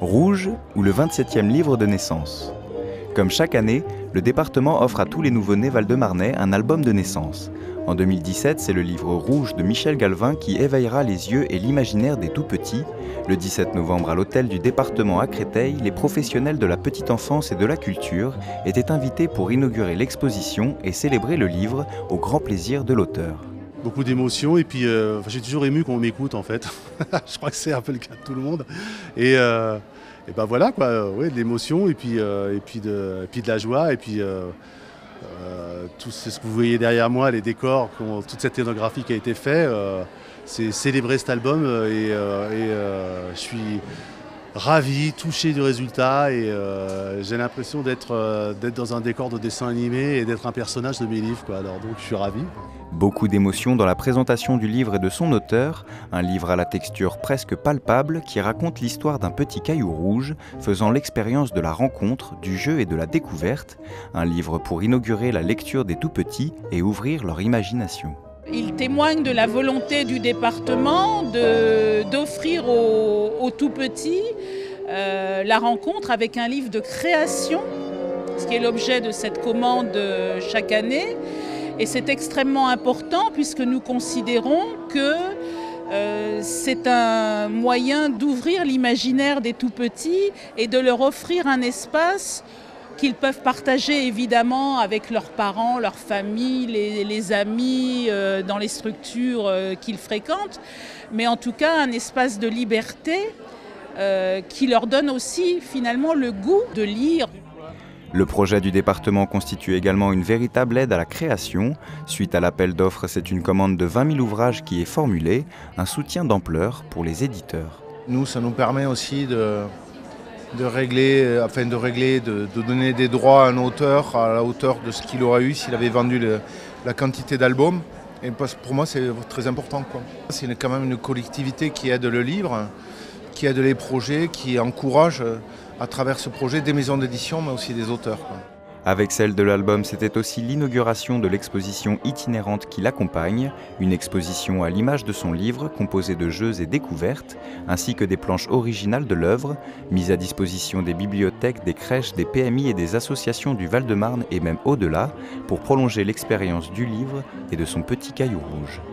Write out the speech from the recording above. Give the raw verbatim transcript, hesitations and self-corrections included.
Rouge ou le vingt-septième livre de naissance. Comme chaque année, le département offre à tous les nouveau-nés val-de-marnais un album de naissance. En deux mille dix-sept, c'est le livre Rouge de Michel Galvin qui éveillera les yeux et l'imaginaire des tout-petits. Le dix-sept novembre, à l'hôtel du département à Créteil, les professionnels de la petite enfance et de la culture étaient invités pour inaugurer l'exposition et célébrer le livre au grand plaisir de l'auteur. Beaucoup d'émotions et puis euh, j'ai toujours ému qu'on m'écoute en fait. Je crois que c'est un peu le cas de tout le monde. Et, euh, et ben voilà quoi, euh, ouais, de l'émotion et puis, euh, et, puis de, et puis de la joie et puis euh, euh, tout ce que vous voyez derrière moi, les décors, toute cette scénographie qui a été faite, euh, c'est célébrer cet album et, euh, et euh, je suis ravi, touché du résultat et euh, j'ai l'impression d'être euh, d'être dans un décor de dessin animé et d'être un personnage de mes livres, quoi. Alors donc je suis ravi. Beaucoup d'émotions dans la présentation du livre et de son auteur, un livre à la texture presque palpable qui raconte l'histoire d'un petit caillou rouge faisant l'expérience de la rencontre, du jeu et de la découverte, un livre pour inaugurer la lecture des tout-petits et ouvrir leur imagination. Il témoigne de la volonté du département de, d'offrir aux, aux tout-petits euh, la rencontre avec un livre de création, ce qui est l'objet de cette commande chaque année. Et c'est extrêmement important puisque nous considérons que euh, c'est un moyen d'ouvrir l'imaginaire des tout-petits et de leur offrir un espace qu'ils peuvent partager évidemment avec leurs parents, leurs familles, les, les amis, euh, dans les structures euh, qu'ils fréquentent, mais en tout cas un espace de liberté euh, qui leur donne aussi finalement le goût de lire. Le projet du département constitue également une véritable aide à la création. Suite à l'appel d'offres, c'est une commande de vingt mille ouvrages qui est formulée, un soutien d'ampleur pour les éditeurs. Nous, ça nous permet aussi de... de régler, afin de régler, de, de donner des droits à un auteur à la hauteur de ce qu'il aurait eu s'il avait vendu le, la quantité d'albums. Et pour moi, c'est très important, quoi. C'est quand même une collectivité qui aide le livre, qui aide les projets, qui encourage à travers ce projet des maisons d'édition, mais aussi des auteurs, quoi. Avec celle de l'album, c'était aussi l'inauguration de l'exposition itinérante qui l'accompagne, une exposition à l'image de son livre composée de jeux et découvertes, ainsi que des planches originales de l'œuvre, mises à disposition des bibliothèques, des crèches, des P M I et des associations du Val-de-Marne et même au-delà, pour prolonger l'expérience du livre et de son petit caillou rouge.